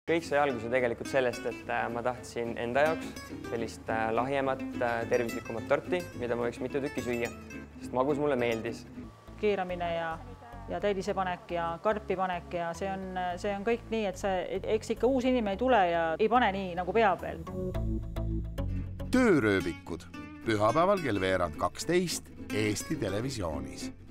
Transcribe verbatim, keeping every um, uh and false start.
Kõik sai alguse tegelikult sellest, et ma tahtsin enda jaoks sellist lahjemat, tervislikumat torti, mida ma võiks mitu tükki süüa, sest magus mulle meeldis. Keeramine ja, ja täidisepanek ja karpipanek ja see on, see on kõik nii, et see, eks ikka uus inimene ei tule ja ei pane nii, nagu peab veel. Töörööbikud. Pühapäeval kell veerand kaksteist Eesti Televisioonis.